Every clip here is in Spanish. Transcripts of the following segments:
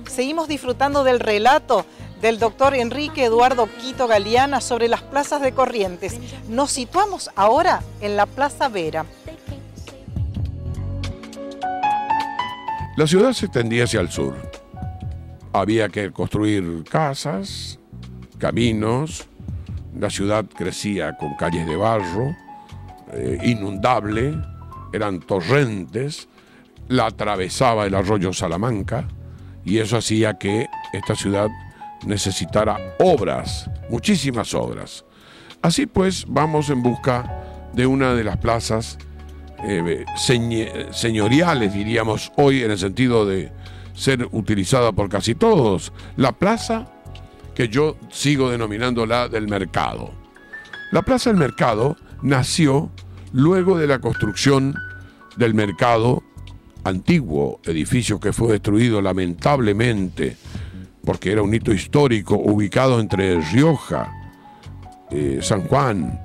Seguimos disfrutando del relato del doctor Enrique Eduardo Quito Galeana sobre las plazas de Corrientes. Nos situamos ahora en la Plaza Vera. La ciudad se extendía hacia el sur. Había que construir casas, caminos. La ciudad crecía con calles de barro, inundable, eran torrentes, la atravesaba el arroyo Salamanca, y eso hacía que esta ciudad necesitara obras, muchísimas obras. Así pues, vamos en busca de una de las plazas señoriales, diríamos hoy, en el sentido de ser utilizada por casi todos, la plaza que yo sigo denominándola del Mercado. La Plaza del Mercado nació luego de la construcción del mercado, antiguo edificio que fue destruido lamentablemente porque era un hito histórico ubicado entre Rioja, San Juan,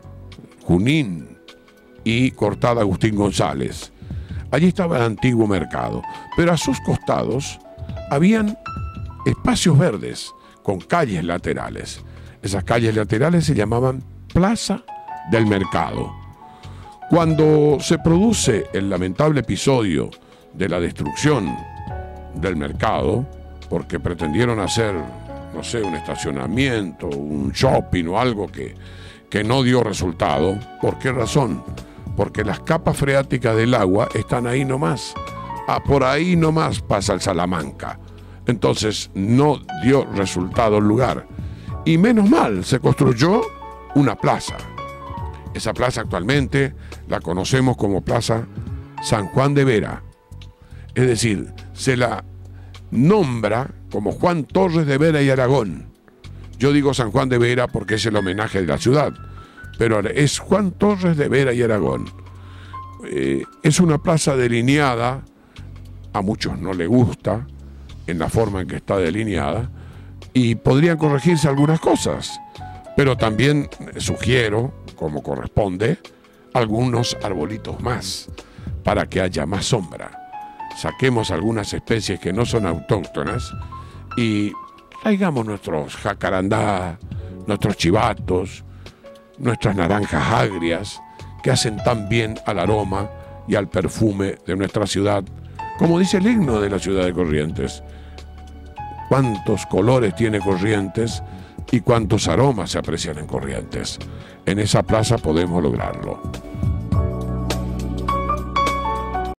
Junín y Cortada Agustín González. Allí estaba el antiguo mercado, pero a sus costados habían espacios verdes con calles laterales. Esas calles laterales se llamaban Plaza del Mercado. Cuando se produce el lamentable episodio de la destrucción del mercado, porque pretendieron hacer, no sé, un estacionamiento, un shopping o algo que no dio resultado, ¿por qué razón? Porque las capas freáticas del agua están ahí nomás. Por ahí nomás pasa el Salamanca. Entonces no dio resultado el lugar. Y menos mal, se construyó una plaza. Esa plaza actualmente la conocemos como Plaza San Juan de Vera. Es decir, se la nombra como Juan Torres de Vera y Aragón. Yo digo San Juan de Vera porque es el homenaje de la ciudad, pero es Juan Torres de Vera y Aragón. Es una plaza delineada, a muchos no les gusta en la forma en que está delineada, y podrían corregirse algunas cosas, pero también sugiero, como corresponde, algunos arbolitos más para que haya más sombra. Saquemos algunas especies que no son autóctonas y traigamos nuestros jacarandá, nuestros chivatos, nuestras naranjas agrias, que hacen tan bien al aroma y al perfume de nuestra ciudad, como dice el himno de la ciudad de Corrientes. Cuántos colores tiene Corrientes y cuántos aromas se aprecian en Corrientes. En esa plaza podemos lograrlo.